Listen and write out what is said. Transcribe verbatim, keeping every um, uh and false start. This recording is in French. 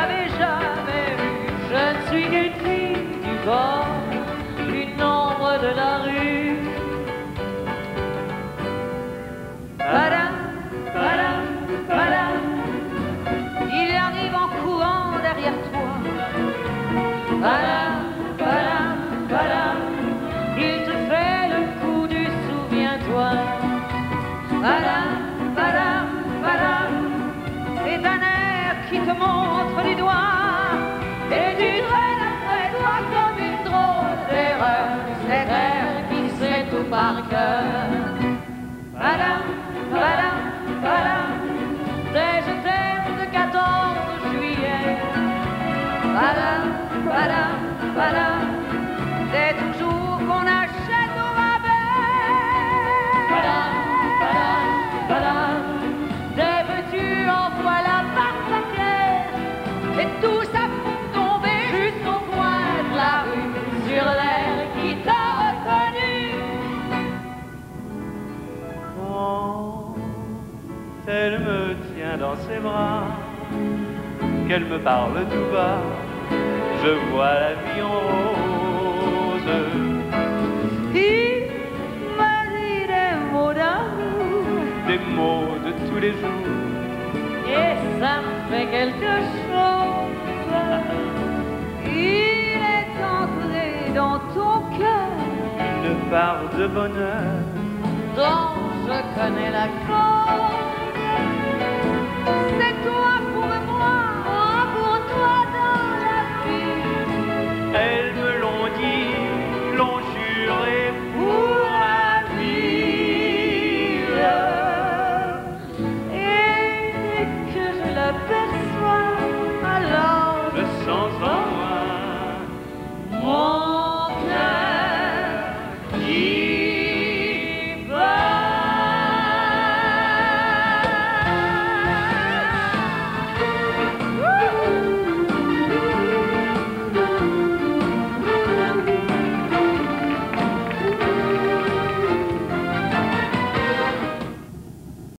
l'avais jamais vue. Je ne suis qu'une fille du bord, une ombre de la rue. Padam, padam, padam, il arrive en courant derrière toi. Padam, padam, padam, il te fait le coup du souviens-toi. Padam, padam, padam, c'est un air qui te montre du doigt. Et tu traînes après toi comme une drôle d'erreur, cet air qui sait tout par cœur. Padam, padam, padam, c'est je t'aime de quatorze juillet. Padam, padam, padam, c'est toujours qu'on achète au rabais. Padam, padam, padam, des veux-tu en voilà par paquet. Et tout ça pour tomber juste au coin de la rue, sur l'air qui t'a reconnu. Elle me tient dans ses bras, qu'elle me parle tout bas, je vois la vie en rose. Il m'a dit des mots d'amour, des mots de tous les jours, et ça me fait quelque chose. Il est entré dans ton cœur une part de bonheur dont je connais la cause.